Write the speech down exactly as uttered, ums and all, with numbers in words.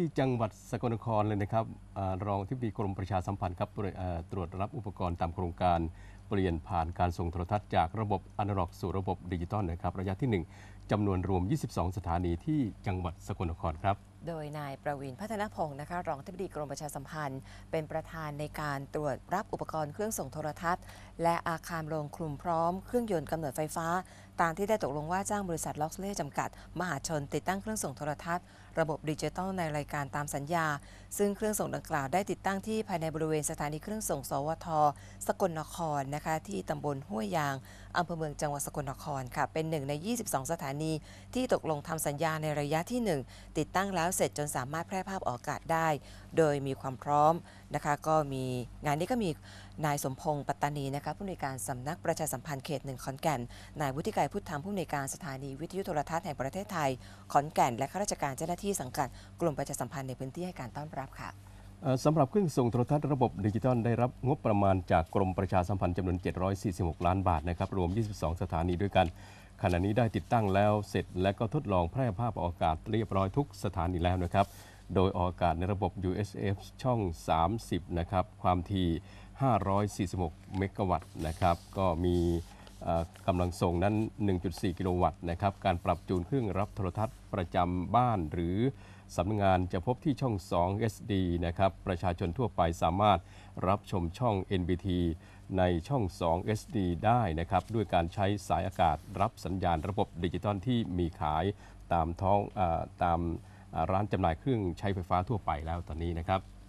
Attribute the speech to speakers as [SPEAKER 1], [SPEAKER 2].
[SPEAKER 1] จังหวัดสกลนครเลยนะครับรองที่ปรึกษากรมประชาสัมพันธ์ครับตรวจรับอุปกรณ์ตามโครงการเปลี่ยนผ่านการส่งโทรทัศน์จากระบบอนาล็อกสู่ระบบดิจิตอลนะครับระยะที่หนึ่งจำนวนรวมยี่สิบสองสถานีที่จังหวัดสกลนครครับ
[SPEAKER 2] โดยนายประวินพัฒนพงศ์นะคะรองอธิบดีกรมประชาสัมพันธ์เป็นประธานในการตรวจรับอุปกรณ์เครื่องส่งโทรทัศน์และอาคารโรงคลุมพร้อมเครื่องยนต์กำเนิดไฟฟ้าตามที่ได้ตกลงว่าจ้างบริษัทล็อกเล่จำกัดมหาชนติดตั้งเครื่องส่งโทรทัศน์ระบบดิจิตอลในรายการตามสัญญาซึ่งเครื่องส่งดังกล่าวได้ติดตั้งที่ภายในบริเวณสถานีเครื่องส่งสวทสกลนครนะคะที่ตำบลห้วยยางอำเภอเมืองจังหวัดสกลนครค่ะเป็นหนึ่งในยี่สิบสองสถานีที่ตกลงทำสัญญาในระยะที่หนึ่งติดตั้งแล้วเสร็จจนสามารถแพร่ภาพออกอากาศได้โดยมีความพร้อมนะคะก็มีงานนี้ก็มีนายสมพงษ์ปัตตานีนะคะผู้อำนวยการสำนักประชาสัมพันธ์เขตหนึ่งขอนแก่นนายวุฒิไกรพุทธธรรมผู้อำนวยการสถานีวิทยุโทรทัศน์แห่งประเทศไทยขอนแก่นและข้าราชการเจ้าหน้าที่สังกัดกลุ่มประชาสัมพันธ์ในพื้นที่ให้การต้อนรับค่ะ
[SPEAKER 1] สำหรับเครื่องส่งโทรทัศน์ระบบดิจิตอลได้รับงบประมาณจากกรมประชาสัมพันธ์จำนวนเจ็ดร้อยสี่สิบหกล้านบาทนะครับรวมยี่สิบสองสถานีด้วยกันขณะนี้ได้ติดตั้งแล้วเสร็จและก็ทดลองแพร่ภาพออกอากาศเรียบร้อยทุกสถานีแล้วนะครับโดยออกอากาศในระบบ ยู เอช เอฟ ช่องสามสิบนะครับความถี่ห้าร้อยสี่สิบหกเมกะวัตต์นะครับก็มีกำลังส่งนั้น หนึ่งจุดสี่ กิโลวัตต์นะครับการปรับจูนเครื่องรับโทรทัศน์ประจำบ้านหรือสำนักงานจะพบที่ช่อง สอง เอส ดี นะครับประชาชนทั่วไปสามารถรับชมช่อง เอ็น บี ที ในช่อง สอง เอส ดี ได้นะครับด้วยการใช้สายอากาศรับสัญญาณระบบดิจิตอลที่มีขายตามท้องตามร้านจำหน่ายเครื่องใช้ไฟฟ้าทั่วไปแล้วตอนนี้นะครับ